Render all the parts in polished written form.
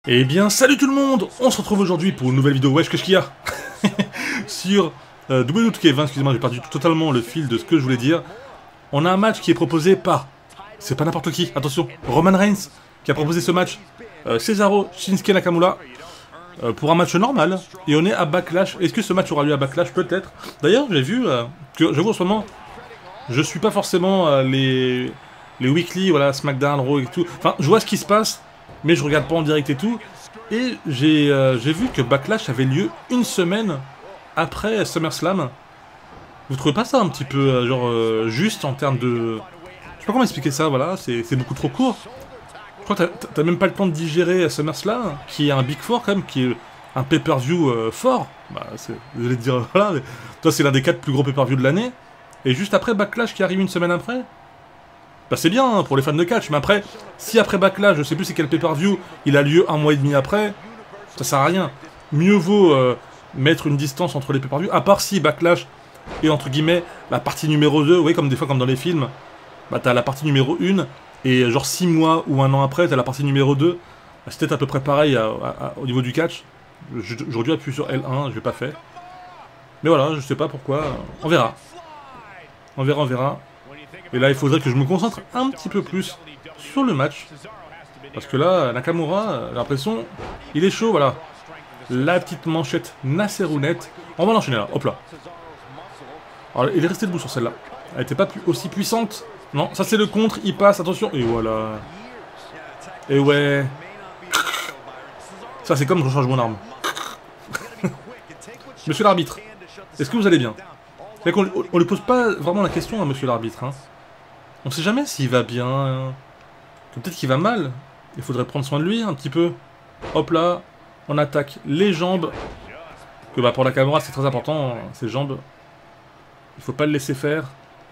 Eh bien, salut tout le monde. On se retrouve aujourd'hui pour une nouvelle vidéo. Wesh, qu'est-ce qu'il y a sur W2K20, excusez-moi, j'ai perdu totalement le fil de ce que je voulais dire. On a un match qui est proposé par... C'est pas n'importe qui, attention, Roman Reigns, qui a proposé ce match. Cesaro, Shinsuke Nakamura, pour un match normal. Et on est à Backlash. Est-ce que ce match aura lieu à Backlash? Peut-être. D'ailleurs, j'ai vu que, j'avoue en ce moment, je suis pas forcément les weekly, voilà, SmackDown, Raw et tout. Enfin, je vois ce qui se passe, mais je regarde pas en direct et tout. Et j'ai vu que Backlash avait lieu une semaine après SummerSlam. Vous trouvez pas ça un petit peu juste en termes de... Je sais pas comment expliquer ça, voilà, c'est beaucoup trop court. Je crois que t'as même pas le temps de digérer SummerSlam, qui est un Big Four quand même, qui est un pay-per-view fort. Bah, je vais te dire, voilà, mais, toi c'est l'un des 4 plus gros pay-per-view de l'année. Et juste après Backlash qui arrive une semaine après. Bah c'est bien hein, pour les fans de catch, mais après, si après Backlash, je sais plus c'est quel pay-per-view, il a lieu un mois et demi après, ça sert à rien. Mieux vaut mettre une distance entre les pay-per-view, à part si Backlash est entre guillemets la partie numéro 2, oui, comme des fois comme dans les films, bah t'as la partie numéro 1, et genre 6 mois ou un an après, t'as la partie numéro 2, bah, c'est peut-être à peu près pareil au niveau du catch. J'aurais dû appuyer sur L1, je l'ai pas fait. Mais voilà, je sais pas pourquoi, on verra. On verra. Et là, il faudrait que je me concentre un petit peu plus sur le match. Parce que là, Nakamura, j'ai l'impression, il est chaud, voilà. La petite manchette Nasserounette. On va l'enchaîner là, hop là. Alors, il est resté debout sur celle-là. Elle n'était pas aussi puissante. Non, ça c'est le contre, il passe, attention. Et voilà. Et ouais. Ça c'est comme je recharge mon arme. Monsieur l'arbitre, est-ce que vous allez bien? C'est qu'on lui pose pas vraiment la question à monsieur l'arbitre, hein. On sait jamais s'il va bien, peut-être qu'il va mal. Il faudrait prendre soin de lui un petit peu. Hop là, on attaque les jambes. Que bah pour Nakamura c'est très important, ses jambes. Il faut pas le laisser faire.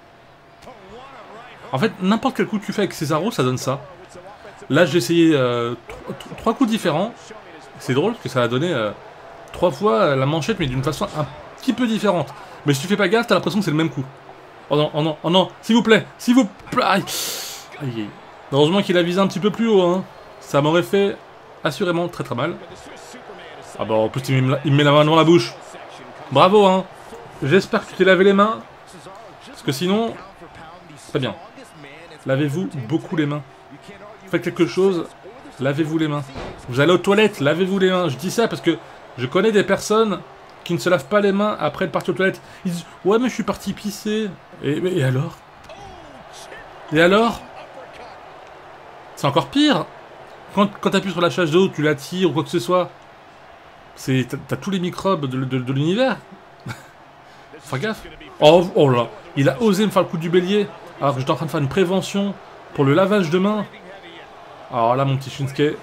En fait, n'importe quel coup que tu fais avec Cesaro, ça donne ça. Là j'ai essayé 3 coups différents. C'est drôle parce que ça a donné 3 fois la manchette mais d'une façon un petit peu différente. Mais si tu fais pas gaffe, t'as l'impression que c'est le même coup. Oh non, oh non, oh non, s'il vous plaît, s'il vous plaît. Aïe. Aïe. Heureusement qu'il a visé un petit peu plus haut, hein. Ça m'aurait fait assurément très très mal. Ah bah en plus il me met la main dans la bouche. Bravo, hein. J'espère que tu t'es lavé les mains. Parce que sinon, c'est pas bien. Lavez-vous beaucoup les mains. Faites quelque chose, lavez-vous les mains. Vous allez aux toilettes, lavez-vous les mains. Je dis ça parce que je connais des personnes qui ne se lavent pas les mains après être parti aux toilettes. Ils disent « Ouais, mais je suis parti pisser. » Et alors? Et alors? C'est encore pire. Quand t'appuies sur la chasse d'eau, tu la tires ou quoi que ce soit, t'as tous les microbes de l'univers. Fais gaffe. Oh là, il a osé me faire le coup du bélier alors que j'étais en train de faire une prévention pour le lavage de mains. Alors là, mon petit Shinsuke,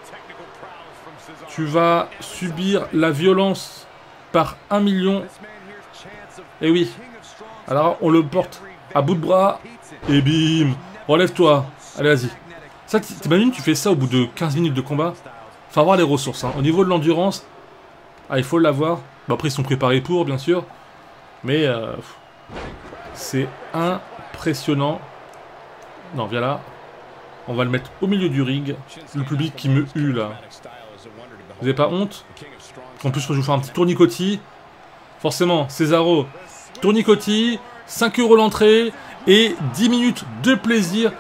tu vas subir la violence par 1 million. Et oui. Alors on le porte à bout de bras. Et bim. Relève-toi. Allez, vas-y. Ça, t'imagines, tu fais ça au bout de 15 minutes de combat. Faut avoir les ressources. Hein. Au niveau de l'endurance, il faut l'avoir. Bon, après, ils sont préparés pour, bien sûr. Mais c'est impressionnant. Non, viens là. On va le mettre au milieu du ring. Le public qui me hue, là. Vous avez pas honte? En plus, je vous fais un petit tournicotis. Forcément, Cesaro, tournicotis, 5 € l'entrée et 10 minutes de plaisir.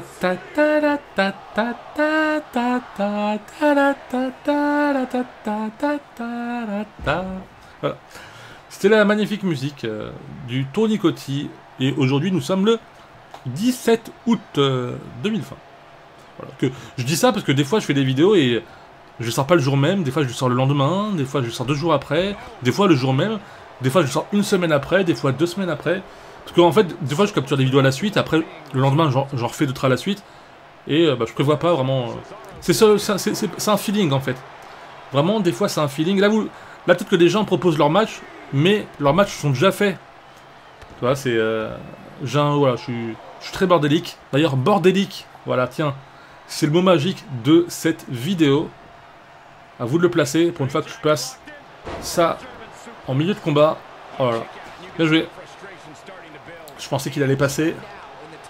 Voilà. C'était la magnifique musique du tournicotis. Et aujourd'hui, nous sommes le 17 août 2020. Voilà. Je dis ça parce que des fois, je fais des vidéos et je sors pas le jour même. Des fois, je sors le lendemain. Des fois, je sors 2 jours après. Des fois, le jour même. Des fois, je sors 1 semaine après. Des fois, 2 semaines après. Parce qu'en fait, des fois, je capture des vidéos à la suite. Après, le lendemain, j'en refais d'autres à la suite. Et bah, je prévois pas vraiment... C'est un feeling, en fait. Vraiment, des fois, c'est un feeling. Là, peut-être que des gens proposent leurs matchs, mais leurs matchs sont déjà faits. Tu vois, c'est... voilà, je suis très bordélique. D'ailleurs, bordélique, voilà, tiens. C'est le mot magique de cette vidéo. À vous de le placer, pour une fois que je place ça en milieu de combat. Oh là là. Bien joué. Je pensais qu'il allait passer.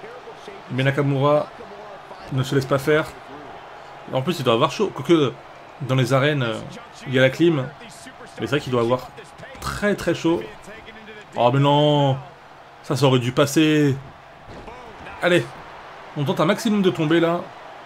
Mais Nakamura ne se laisse pas faire. En plus, il doit avoir chaud. Quoique, dans les arènes, il y a la clim. Mais c'est vrai qu'il doit avoir très très chaud. Oh mais non, ça aurait dû passer. Allez, on tente un maximum de tomber là.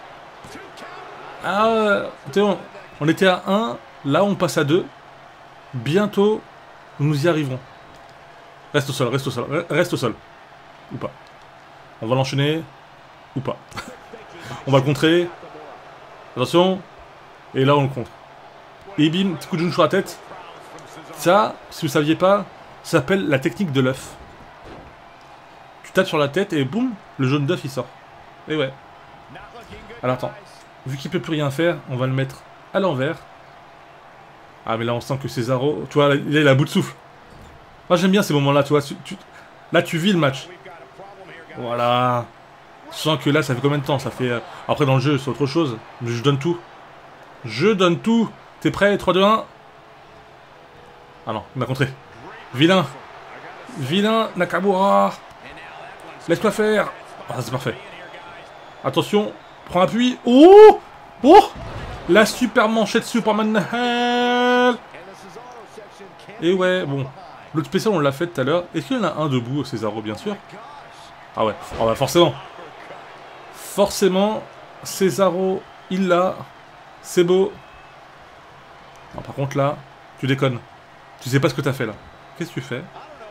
Ah, on était à 1, là on passe à 2. Bientôt, nous y arriverons. Reste au sol, reste au sol, reste au sol. Ou pas. On va l'enchaîner. Ou pas. On va le contrer. Attention. Et là on le contre. Et bim, petit coup de genou sur la tête. Ça, si vous ne saviez pas, ça s'appelle la technique de l'œuf. Tu tapes sur la tête et boum, le jaune d'œuf il sort. Et ouais. Alors attends. Vu qu'il peut plus rien faire, on va le mettre à l'envers. Ah mais là on sent que Cesaro... Tu vois, là, il a bout de souffle. Moi j'aime bien ces moments-là, tu vois. Là tu vis le match. Voilà. Je sens que là ça fait combien de temps? Ça fait... Après dans le jeu c'est autre chose. Mais je donne tout. Je donne tout. T'es prêt? 3, 2, 1. Ah non, il m'a contré. Vilain. Vilain Nakamura. Laisse-moi faire. Ah c'est parfait. Attention. Prends appui. Oh. Oh. La super manchette Superman Hell. Et ouais, bon. L'autre spécial on l'a fait tout à l'heure. Est-ce qu'il y en a un debout, Cesaro, bien sûr? Ah ouais. Oh bah forcément. Forcément. Cesaro, il l'a. C'est beau. Non, par contre là, tu déconnes. Tu sais pas ce que t'as fait là. Qu'est-ce que tu fais?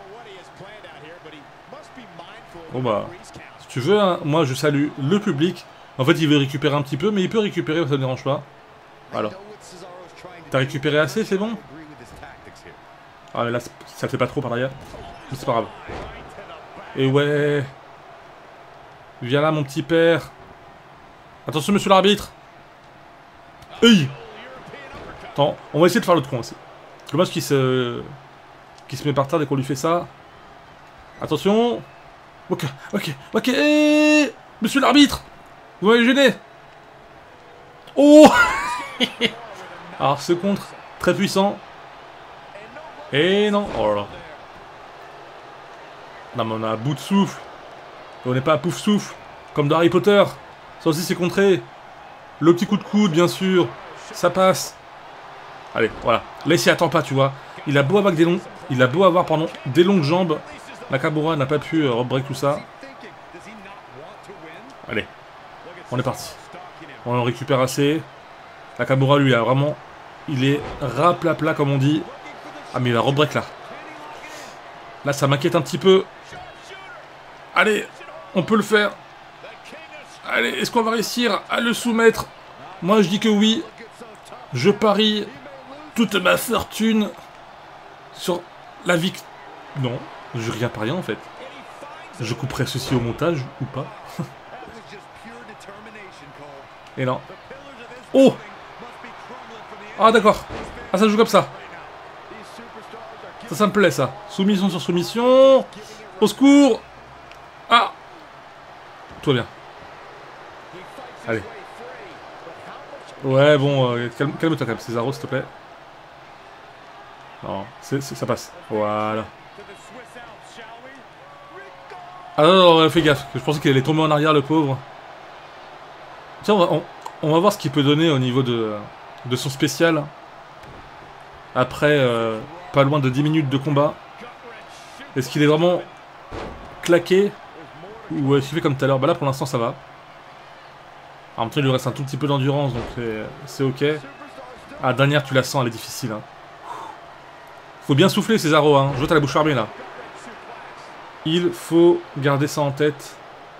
Bon bah, si tu veux, hein, moi je salue le public. En fait, il veut récupérer un petit peu, mais il peut récupérer, ça ne dérange pas. Alors. T'as récupéré assez, c'est bon? Ah mais là, ça le fait pas trop par derrière. Mais c'est pas grave. Et ouais. Viens là, mon petit père. Attention, monsieur l'arbitre. Hey. Attends, on va essayer de faire l'autre coin aussi. C'est dommage qu'il se met par terre dès qu'on lui fait ça. Attention. Ok, ok, ok. Hey, monsieur l'arbitre, vous m'avez gêné. Oh. Alors ce contre, très puissant. Et non. Oh là là. Non mais on a un bout de souffle. Et on n'est pas à pouf souffle. Comme dans Harry Potter. Ça aussi c'est contré. Le petit coup de coude bien sûr. Ça passe. Allez, voilà. Là, il s'y attend pas, tu vois. Il a beau avoir des longues jambes. Nakamura n'a pas pu break tout ça. Allez. On est parti. On en récupère assez. Nakamura, lui, a vraiment... Il est raplapla, comme on dit. Ah, mais il va rebreak, là. Là, ça m'inquiète un petit peu. Allez, on peut le faire. Allez, est-ce qu'on va réussir à le soumettre? Moi, je dis que oui. Je parie... toute ma fortune sur la victoire. Non, je rien pas rien en fait. Je couperai ceci au montage ou pas. Et non. Oh. Ah d'accord. Ah ça joue comme ça. Ça me plaît ça. Soumission sur soumission. Au secours. Ah. Tout va bien. Allez. Ouais bon, calme-toi quand même Cesaro s'il te plaît. Non, ça passe. Voilà. Ah non, non, fais gaffe. Je pensais qu'il allait tomber en arrière, le pauvre. Tiens, on va voir ce qu'il peut donner au niveau de son spécial. Après, pas loin de 10 minutes de combat. Est-ce qu'il est vraiment claqué? Ou est-ce qu'il fait comme tout à l'heure? Bah là, pour l'instant, ça va. En même temps, il lui reste un tout petit peu d'endurance, donc c'est ok. Ah, dernière, tu la sens, elle est difficile. Hein. Faut bien souffler, Cesaro, hein. Je vois t'as la bouche fermée, là. Il faut garder ça en tête.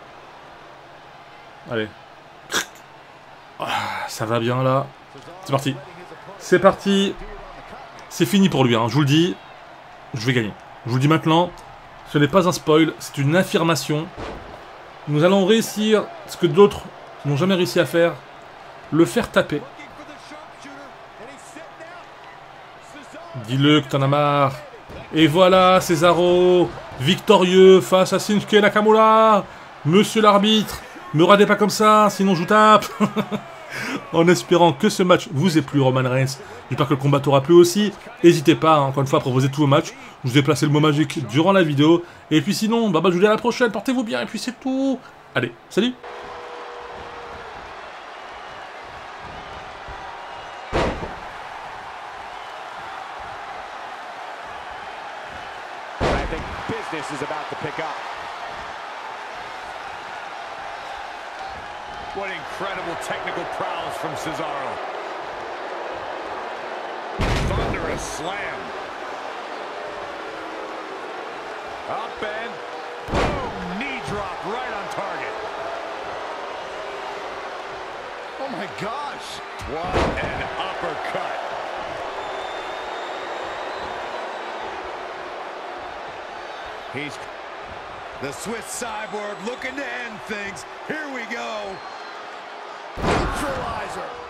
Allez. Ah, ça va bien, là. C'est parti. C'est parti. C'est fini pour lui, hein. Je vous le dis. Je vais gagner. Je vous le dis maintenant. Ce n'est pas un spoil, c'est une affirmation. Nous allons réussir ce que d'autres n'ont jamais réussi à faire. Le faire taper. Dis-le que t'en as marre. Et voilà, Cesaro, victorieux face à Shinsuke Nakamura. Monsieur l'arbitre, me radez pas comme ça, sinon je vous tape. En espérant que ce match vous ait plu, Roman Reigns. J'espère que le combat t'aura plu aussi. N'hésitez pas, hein, encore une fois, à proposer tous vos matchs. Je vous ai placé le mot magique durant la vidéo. Et puis sinon, bah je vous dis à la prochaine, portez-vous bien, et puis c'est tout. Allez, salut. seriousness is about to pick up. What incredible technical prowess from Cesaro. Thunderous slam. Up and boom, knee drop right on target. Oh my gosh. What an uppercut. He's the Swiss Cyborg looking to end things. Here we go. Neutralizer.